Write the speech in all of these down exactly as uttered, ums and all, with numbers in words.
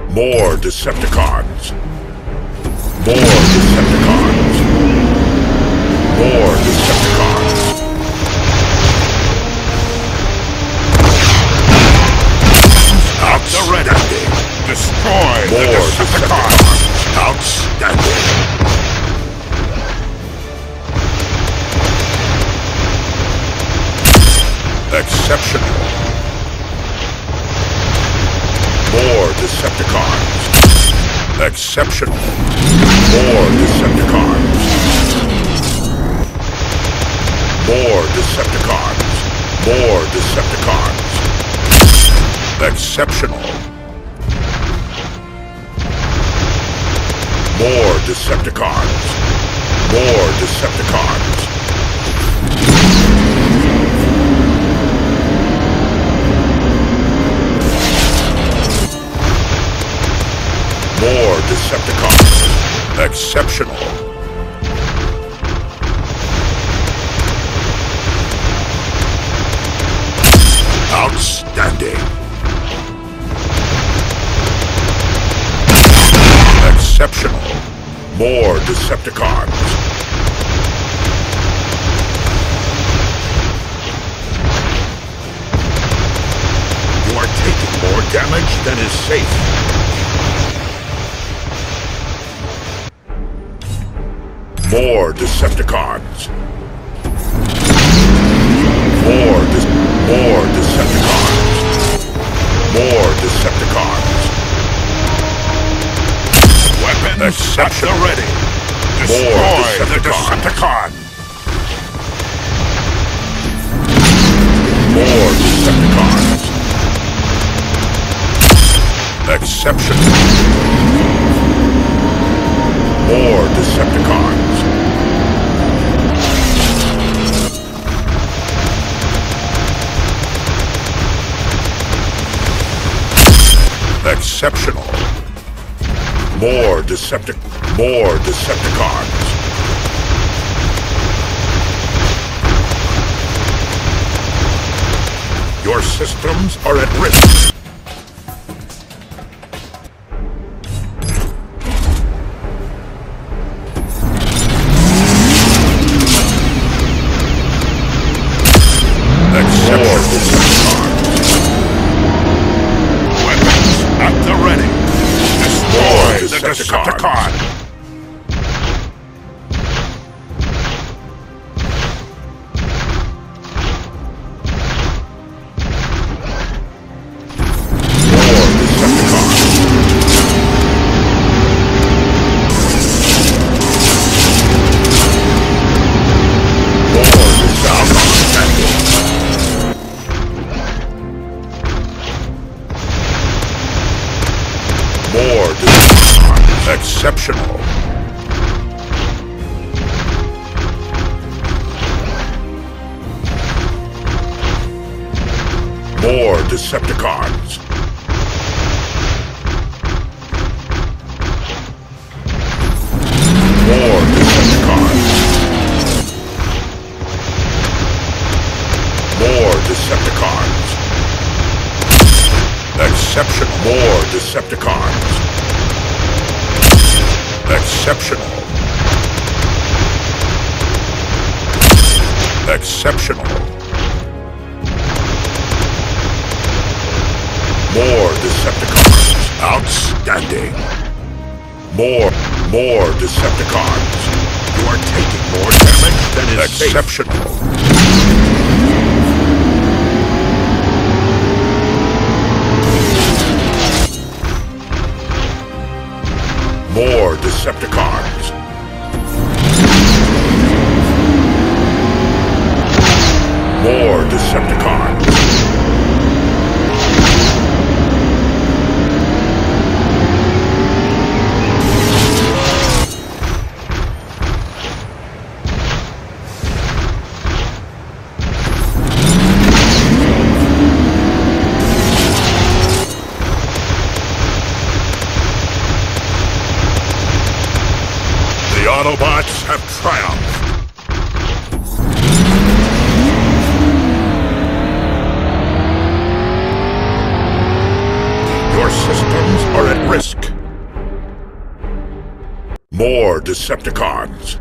More Decepticons. More Decepticons. More Decepticons. Outstanding. Destroy the Decepticons. Outstanding. Exceptional. More Decepticons. Exceptional. More Decepticons. More Decepticons. More Decepticons. Exceptional. More Decepticons. More Decepticons. More Decepticons. Exceptional. Outstanding. Exceptional. More Decepticons. You are taking more damage than is safe. More Decepticons. More de More Decepticons. More Decepticons. Weapons Exception. At the ready. Destroy More Decepticons. The Decepticon. More Decepticons. Exception. More Decepticons. Exceptional. More Deceptic... More Decepticons. Your systems are at risk. Decepticon. More Decepticons. Exceptional. More Decepticons. More Decepticons. More Decepticons. Exceptional. More Decepticons. Exceptional. Exceptional. More Decepticons. Outstanding. More, more Decepticons. You are taking more damage than is exceptional. More Decepticons. More Decepticons. The Autobots have triumphed. Your Our systems are at risk. More Decepticons.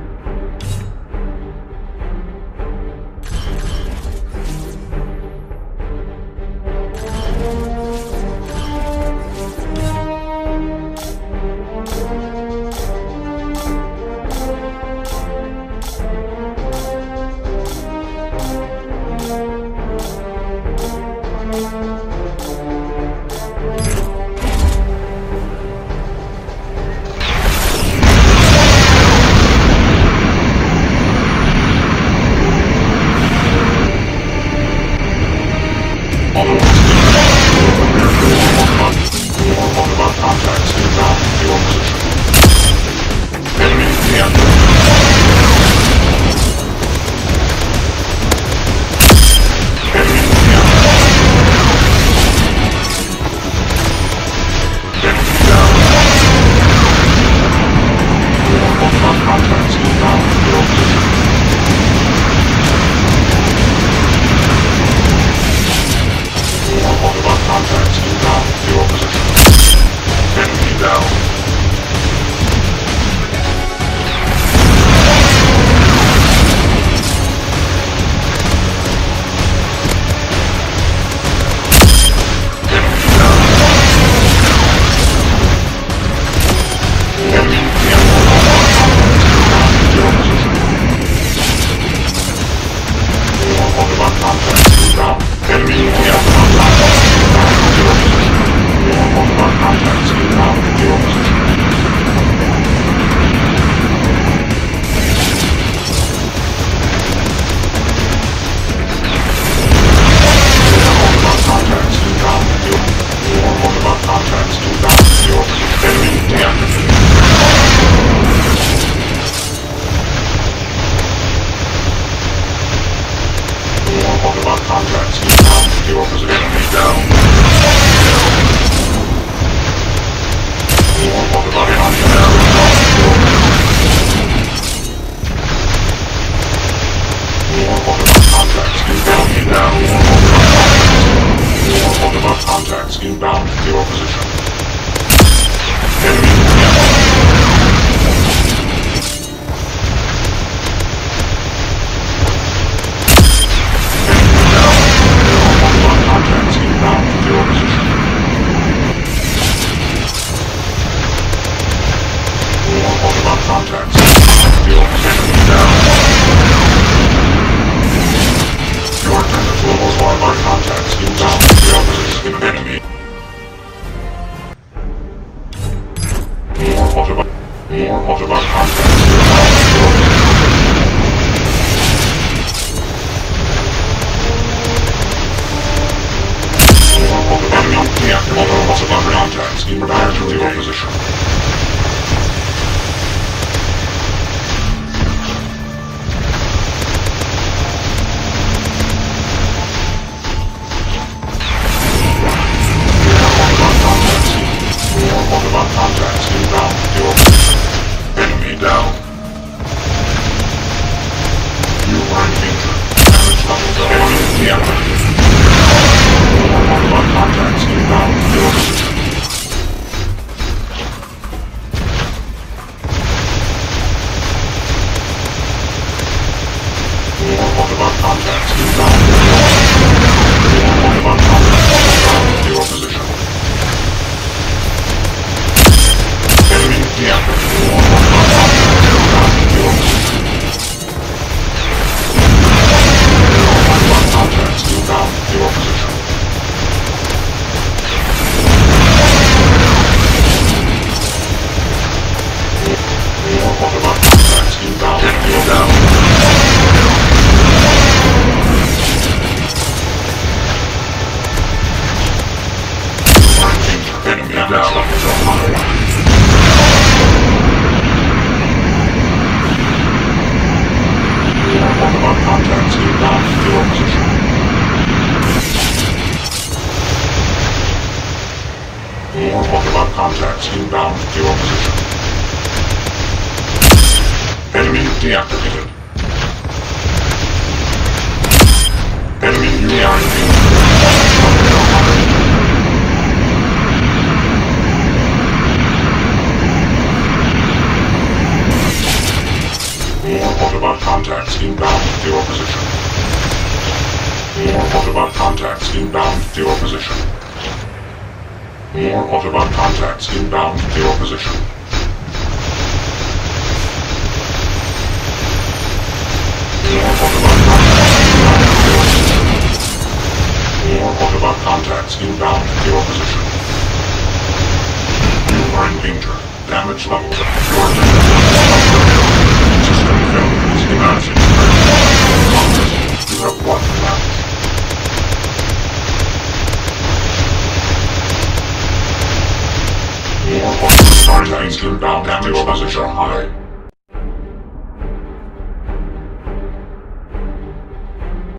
Inbound to your position. Enemy contacts inbound to your position. Enemy deactivated. Enemy U A R inbound to your position. More Autobot contacts inbound to your position. More Autobot contacts inbound to your position. More Autobot contacts inbound to your position. You are in danger. Damage level. You are in danger. System failure is diminishing. You have one round. More Autobot contacts inbound to your position. High.